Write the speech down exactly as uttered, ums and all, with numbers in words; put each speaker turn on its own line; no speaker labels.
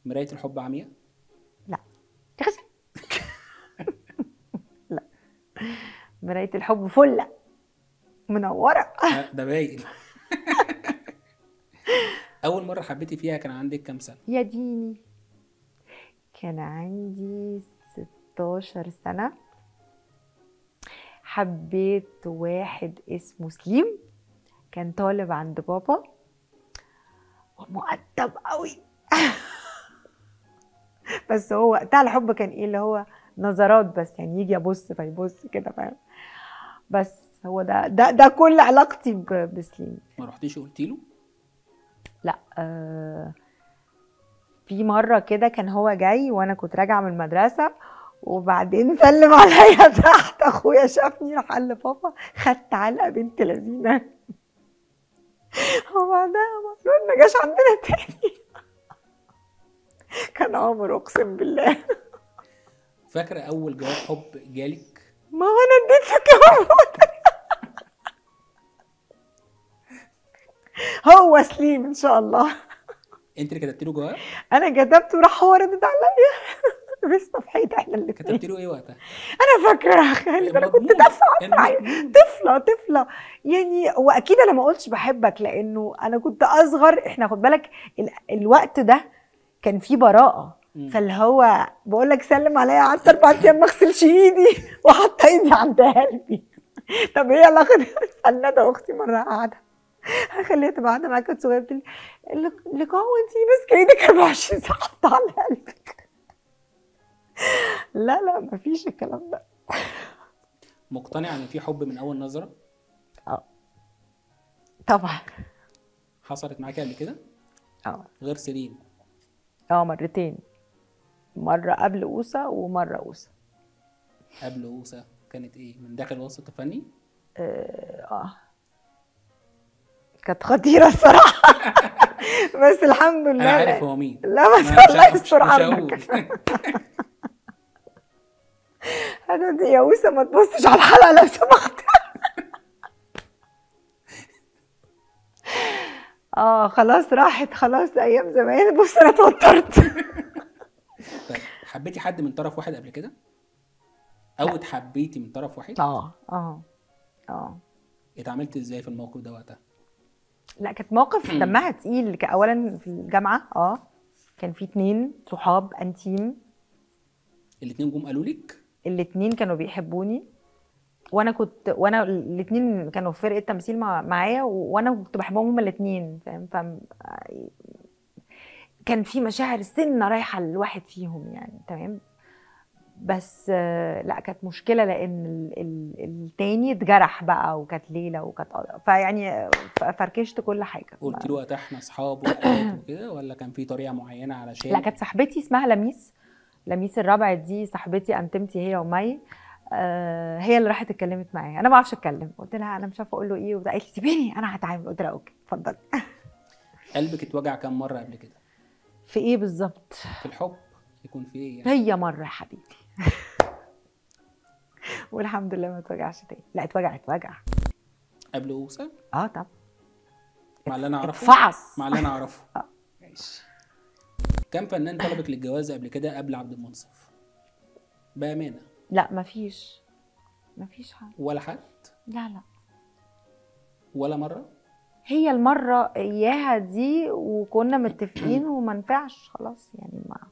مراية الحب عمياء؟
لا تخس. لا، مراية الحب فلة منورة.
آه، ده باين. اول مرة حبيتي فيها كان عندك كام سنة؟
يا ديني، كان عندي ستاشر سنة. حبيت واحد اسمه سليم، كان طالب عند بابا ومؤدب قوي. بس هو وقتها الحب كان ايه اللي هو نظرات بس، يعني يجي يبص فيبص كده، فاهم؟ بس هو ده ده ده كل علاقتي ب- بسليم.
ما رحتيش قلتي له؟
لا، آه في مرة كده كان هو جاي وانا كنت راجعة من المدرسة، وبعدين سلم عليا تحت، اخويا شافني راح قال لبابا خدت علقة بنت لذينة. وبعدها المفروض ما جاش عندنا تاني. كان عمر اقسم بالله.
فاكرة اول جواب حب جالك؟
ما هو انا اديت له كمان. هو سليم ان شاء الله.
انت اللي كتبتي له جواب؟
انا كتبته وراح هو ردد عليا. لبسنا في حيط احنا الاثنين.
كتبتي له ايه وقتها؟
انا فاكره خالد، انا كنت
المضمون
دافعه معايا
المضمون.
طفله طفله يعني. واكيد انا ما قلتش بحبك لانه انا كنت اصغر. احنا خد بالك ال... الوقت ده كان فيه براءه،
مم.
فاللي هو بقول لك سلم عليا، قعدت اربع ايام ما اغسلش ايدي وحاطه ايدي عند قلبي. طب ايه علاقه استنى، ده اختي مره قاعده خليها تبقى قاعده معاك كانت صغيره بتقول لي لقاء وانتي ماسكه ايدك اربعة وعشرين ساعه حاطه على قلبك. لا لا مفيش الكلام ده.
مقتنع ان في حب من اول نظرة؟
اه طبعا.
حصلت معاكي قبل كده؟
اه
غير سليم؟
اه مرتين، مرة قبل أوسة ومرة أوسة.
قبل اوسا كانت ايه، من داخل الوسط الفني؟
اه, آه. كانت خطيرة الصراحة. بس الحمد لله.
انا عارف
لا
هو مين.
لا ما
ما
شاء
مش
الله
مش,
يستر
مش هقول.
عنك. انا دي يا أوسة ما تبصش على الحلقة لو سمحت. اه خلاص راحت، خلاص ايام زمان. بص انا اتوترت.
طيب حبيتي حد من طرف واحد قبل كده؟ او اتحبيتي من طرف واحد؟
اه اه اه
اتعاملتي ازاي في الموقف ده وقتها؟
لا كانت موقف دمها تقيل. ك- اولا في الجامعة اه كان في اتنين صحاب انتيم،
الاتنين جم قالوا لك؟
الاتنين كانوا بيحبوني، وانا كنت وانا الاتنين كانوا في فرقه تمثيل مع... معايا، وانا كنت بحبهم هما الاتنين، فاهم؟ ف كان في مشاعر سنه رايحه لواحد فيهم يعني، تمام. بس آه، لا كانت مشكله لان ال... ال... التاني اتجرح بقى، وكانت ليله وكانت فيعني ف- فركشت كل حاجه.
قلت له وقتها احنا اصحاب واخوات وكده، ولا كان في طريقه معينه علشان؟
لا كانت صاحبتي اسمها لميس، لميس الرابعه دي صاحبتي انتمتي هي ومي. آه هي اللي راحت اتكلمت معايا، انا ما بعرفش اتكلم، قلت لها انا مش عارفه اقول له ايه، وقالت لي سيبيني انا هتعامل. قلت لها اوكي اتفضلي.
قلبك اتوجع كام مره قبل كده؟
في ايه بالظبط؟
في الحب يكون في ايه يعني؟
هي مره يا حبيبي. والحمد لله ما اتوجعش تاني. لا اتوجع اتوجع.
قبل اوسا؟
اه طب
مع اللي انا اعرفه؟
اتفعص.
مع اللي انا اعرفه. ماشي. كم فنان طلبك للجواز قبل كده قبل عبد المنصف؟ بامانه.
لا مفيش، مفيش حاجه.
ولا حد؟
لا لا،
ولا مره؟
هي المره اياها دي وكنا متفقين وما نفعش خلاص يعني. ما